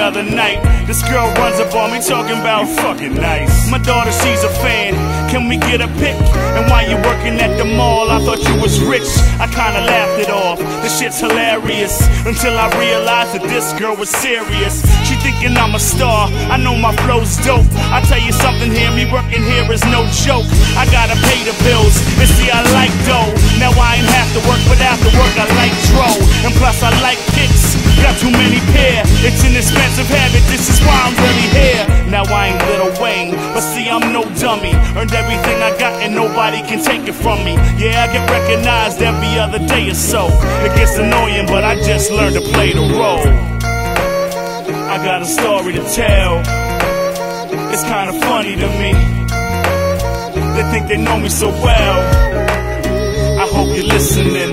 other night. This girl runs up on me talking about fucking nice. My daughter, she's a fan. Can we get a pic? And while you working at the mall, I thought you was rich. I kinda laughed it off. This shit's hilarious. Until I realized that this girl was serious. She thinking I'm a star. I know my flow's dope. I tell you something here, me working here is no joke. I gotta pay the bills. And see, I like dough. Now I ain't have to work, but after work I like dro. And plus I like kicks. Got too many pair. It's an expensive habit. This is why I'm really here. Now I ain't Lil Wayne, but see I'm no dummy. Earned everything I got and nobody can take it from me. Yeah, I get recognized every other day or so. It gets annoying, but I just learned to play the role. I got a story to tell. It's kinda funny to me. They think they know me so well. I hope you're listening.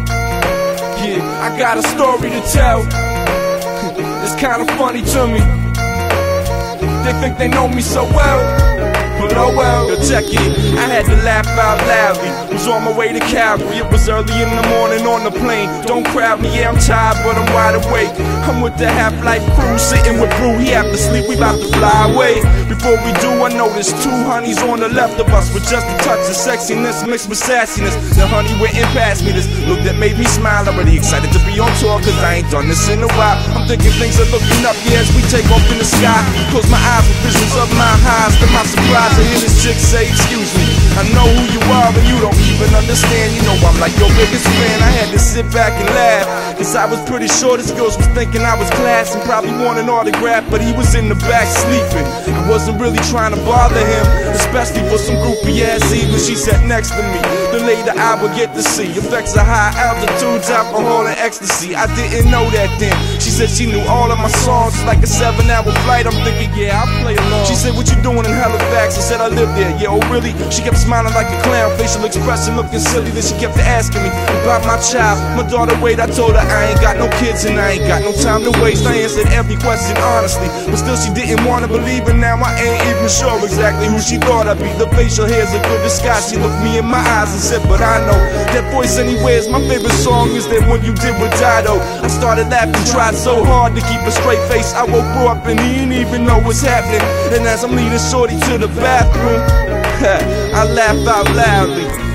Yeah, I got a story to tell. It's kinda funny to me. They think they know me so well, but oh well. Yo, check it, I had to laugh out loudly. Was on my way to Calgary, it was early in the morning on the plane. Don't crowd me, yeah I'm tired but I'm wide awake. I'm with the half-life crew, sitting with Bru, he have to sleep, we about to fly away. Before we do, I noticed two honeys on the left of us with just a touch of sexiness mixed with sassiness. The honey went in past me, this look that made me smile. Already excited to be on tour, cause I ain't done this in a while. I'm thinking things are looking up, yeah, as we take off in the sky. Close my eyes with visions of my highs. To my surprise, I hear this chick say, excuse me, I know who you are, but you don't even understand. You know I'm like your biggest fan. I had to sit back and laugh, cause I was pretty sure this girl was thinking I was class and probably want an autograph, but he was in the back sleeping. I wasn't really trying to bother him, especially for some groupie ass evening. She sat next to me, the later I would get to see effects of high altitudes, alcohol and ecstasy. I didn't know that then. She said she knew all of my songs. It's like a 7-hour flight. I'm thinking, yeah, I'll play along. She said, what you doing in Halifax? I said, I live there. Yeah, oh really? She kept smiling like a clown, facial expression looking silly. Then she kept asking me about my child, my daughter. Wait, I told her I ain't got no kids and I ain't got no time to waste. I answered every question honestly, but still she didn't want to believe. And now I ain't even sure exactly who she thought I'd be. The facial hair's a good disguise. She looked me in my eyes and said, but I know that voice anyways. My favorite song is that one you did with Dido. I started laughing, tried so hard to keep a straight face. I woke Bru up and he didn't even know what's happening. And as I'm leading shorty to the bathroom, I laugh out loudly.